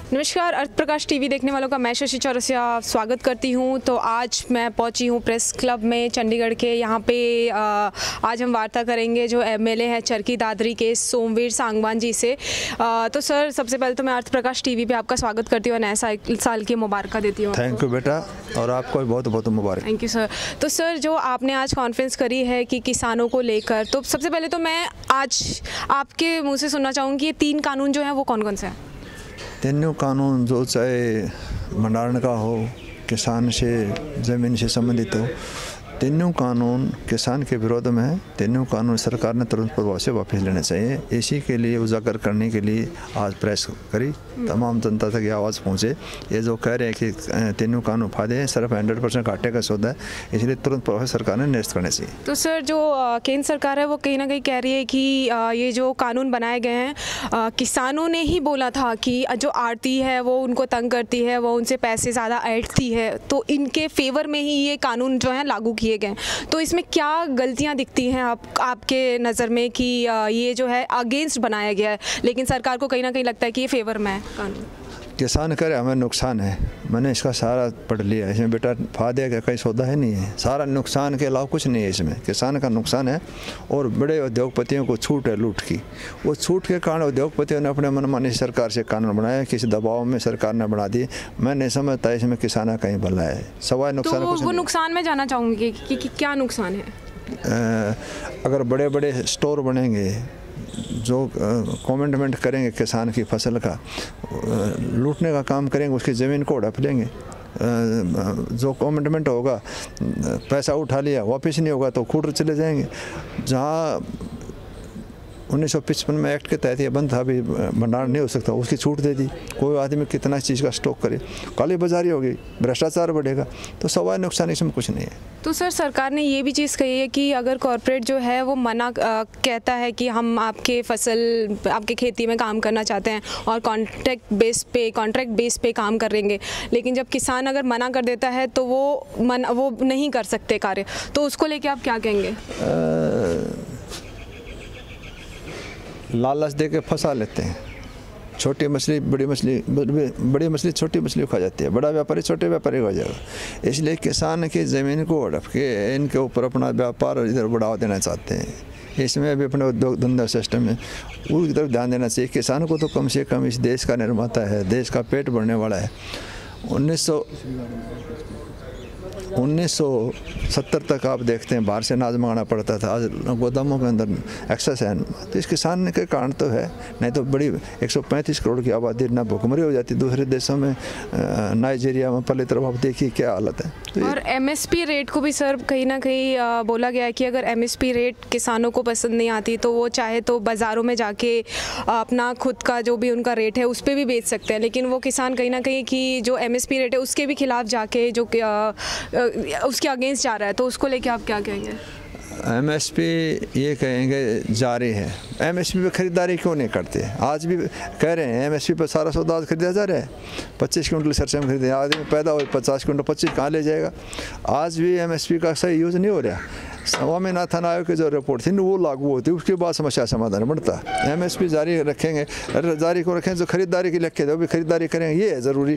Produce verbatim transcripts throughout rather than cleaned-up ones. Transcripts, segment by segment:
नमस्कार, अर्थ प्रकाश टीवी देखने वालों का मैं शशि चौरसिया स्वागत करती हूं। तो आज मैं पहुंची हूं प्रेस क्लब में चंडीगढ़ के। यहां पे आज हम वार्ता करेंगे जो एमएलए हैं चरखी दादरी के सोमवीर सांगवान जी से। तो सर, सबसे पहले तो मैं अर्थ प्रकाश टीवी पे आपका स्वागत करती हूँ, नए साल की मुबारक देती हूँ। थैंक यू बेटा, और आपको भी बहुत बहुत मुबारक। Thank you sir. तो सर, जो आपने आज कॉन्फ्रेंस करी है कि किसानों को लेकर, तो सबसे पहले तो मैं आज आपके मुँह से सुनना चाहूँगी ये तीन कानून जो हैं वो कौन कौन से हैं? तीनों कानून, जो चाहे भंडारण का हो, किसान से ज़मीन से संबंधित हो, तीनों कानून किसान के विरोध में है। तीनों कानून सरकार ने तुरंत प्रभाव से वापस लेने चाहिए। इसी के लिए उजागर करने के लिए आज प्रेस करी, तमाम जनता तक ये आवाज़ पहुँचे। ये जो कह रहे हैं कि तीनों कानून फायदे हैं, सिर्फ हंड्रेड परसेंट घाटे का सौदा है, इसलिए तुरंत प्रभाव सरकार ने निरस्त करने चाहिए। तो सर, जो केंद्र सरकार है वो कहीं ना कहीं कह रही है कि ये जो कानून बनाए गए हैं, किसानों ने ही बोला था कि जो आड़ती है वो उनको तंग करती है, वो उनसे पैसे ज़्यादा ऐंठती है, तो इनके फेवर में ही ये कानून जो है लागू किए गए। तो इसमें क्या गलतियां दिखती हैं आप आपके नज़र में कि ये जो है अगेंस्ट बनाया गया है, लेकिन सरकार को कहीं ना कहीं लगता है कि ये फेवर में है कानून? किसान करे हमें नुकसान है, मैंने इसका सारा पढ़ लिया है। इसमें बेटा फायदे का कहीं सौदा है नहीं है, सारा नुकसान के अलावा कुछ नहीं है इसमें। किसान का नुकसान है और बड़े उद्योगपतियों को छूट है लूट की। वो छूट के कारण उद्योगपतियों ने अपने मनमानी सरकार से कानून बनाया, किसी दबाव में सरकार ने बना दिए। मैं नहीं समझता इसमें किसान कहीं भला है, सवाए नुकसान। तो वो नुकसान में जाना चाहूँगी कि, कि क्या नुकसान है? आ, अगर बड़े बड़े स्टोर बनेंगे जो कमेंटमेंट करेंगे किसान की फसल का, लूटने का काम करेंगे, उसकी ज़मीन को हड़प लेंगे। जो कमेंटमेंट होगा, पैसा उठा लिया, वापस नहीं होगा तो खूट चले जाएंगे। जहाँ उन्नीस सौ पचपन में एक्ट के तहत ये बंद था, अभी भंडारण नहीं हो सकता, उसकी छूट दे दी। कोई आदमी कितना चीज़ का स्टॉक करे, काली बाजारी होगी, भ्रष्टाचार बढ़ेगा, तो सवाए नुकसान इसमें कुछ नहीं है। तो सर, सरकार ने ये भी चीज़ कही है कि अगर कॉर्पोरेट जो है वो मना आ, कहता है कि हम आपके फसल आपके खेती में काम करना चाहते हैं और कॉन्ट्रैक्ट बेस पे कॉन्ट्रैक्ट बेस पे काम करेंगे, लेकिन जब किसान अगर मना कर देता है तो वो मन वो नहीं कर सकते कार्य, तो उसको लेके आप क्या कहेंगे? आ, लालच दे के फंसा लेते हैं। छोटी मछली बड़ी मछली, बड़ी मछली छोटी मछली खा जाती है, बड़ा व्यापारी छोटे व्यापारी खा जाएगा। इसलिए किसान की ज़मीन को हड़प के इनके ऊपर अपना व्यापार इधर बढ़ावा देना चाहते हैं। इसमें भी अपने उद्योग धंधा सिस्टम में उसकी तरफ ध्यान देना चाहिए। किसान को तो कम से कम इस देश का निर्माता है, देश का पेट भरने वाला है। उन्नीस सौ उन्नीस सौ सत्तर तक आप देखते हैं बाहर से अनाज मंगाना पड़ता था, आज गोदामों के अंदर एक्सेस है। तो इस किसान के कारण तो है, नहीं तो बड़ी एक सौ पैंतीस करोड़ की आबादी ना भुखमरी हो जाती। दूसरे देशों में, नाइजीरिया में पहले तरफ आप देखिए क्या हालत है। तो और एमएसपी रेट को भी सर कहीं ना कहीं बोला गया है कि अगर एमएसपी रेट किसानों को पसंद नहीं आती तो वो चाहे तो बाज़ारों में जाके अपना खुद का जो भी उनका रेट है उस पर भी बेच सकते हैं, लेकिन वो किसान कहीं ना कहीं कि जो एमएसपी रेट है उसके भी खिलाफ जाके जो उसके अगेंस्ट जा रहा है, तो उसको लेके आप क्या कहेंगे? एमएसपी ये कहेंगे जारी है। एमएसपी पे खरीदारी क्यों नहीं करते? आज भी कह रहे हैं एमएसपी पर सारा सौदा आज खरीदा जा रहा है। पच्चीस क्विंटल सरसों खरीदे, आदमी पैदा हो पचास क्विंटल, पच्चीस कहाँ ले जाएगा? आज भी एमएसपी का सही यूज़ नहीं हो रहा। स्वामीनाथन आयोग की जो रिपोर्ट थी वो लागू होती, उसके बाद समस्या समाधान बढ़ता। एमएसपी जारी रखेंगे, जारी को रखें, जो खरीदारी की लिखे थे वो भी खरीदारी करेंगे, ये है ज़रूरी।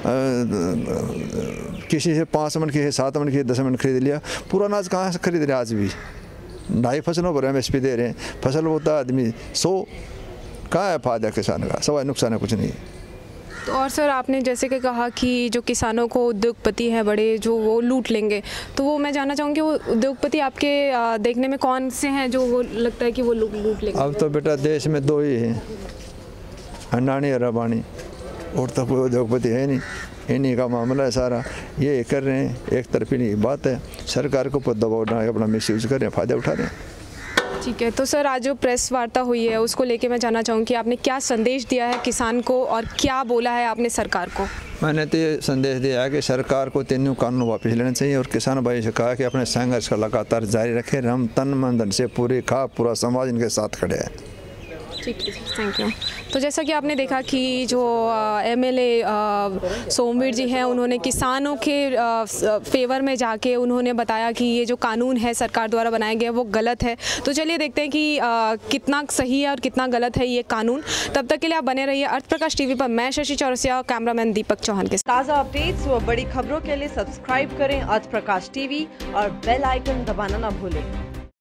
किसी से पाँच मन की, सात मन की, दस मन खरीद लिया, पूरा अनाज कहाँ से खरीद रहे? आज भी ढाई फसलों पर एमएसपी दे रहे हैं, फसल होता है आदमी सौ, कहाँ है फायदा किसान का? सवाए नुकसान है, कुछ नहीं है। तो और सर, आपने जैसे कि कहा कि जो किसानों को उद्योगपति हैं बड़े जो वो लूट लेंगे, तो वो मैं जानना चाहूँगी वो उद्योगपति आपके देखने में कौन से हैं जो वो लगता है कि वो लूट लेंगे? अब तो बेटा देश में दो ही हैं, अंडानी और अंबानी, और तो कोई उद्योगपति है नहीं। इन्हीं का मामला है सारा, ये कर रहे हैं, एक तरफी बात है। सरकार को दबाव डाल अपना मिस यूज़ कर रहे हैं, फ़ायदा उठा रहे हैं। ठीक है। तो सर, आज जो प्रेस वार्ता हुई है उसको लेके मैं जानना चाहूँगी आपने क्या संदेश दिया है किसान को और क्या बोला है आपने सरकार को? मैंने तो ये संदेश दिया है कि सरकार को तीनों कानून वापस लेना चाहिए और किसान भाई से कहा कि अपने संघर्ष का लगातार जारी रखें। हम तन मन धन से पूरी खा पूरा समाज इनके साथ खड़े हैं। ठीक है, थैंक यू। तो जैसा कि आपने देखा कि जो एमएलए सोमवीर जी हैं, उन्होंने किसानों के फेवर में जाके उन्होंने बताया कि ये जो कानून है सरकार द्वारा बनाया गया वो गलत है। तो चलिए देखते हैं कि आ, कितना सही है और कितना गलत है ये कानून। तब तक के लिए आप बने रहिए अर्थ प्रकाश टीवी पर। मैं शशि चौरसिया, कैमरामैन दीपक चौहान के साथ। ताज़ा अपडेट्स व बड़ी खबरों के लिए सब्सक्राइब करें अर्थ प्रकाश टीवी और बेल आइकन दबाना ना भूलें।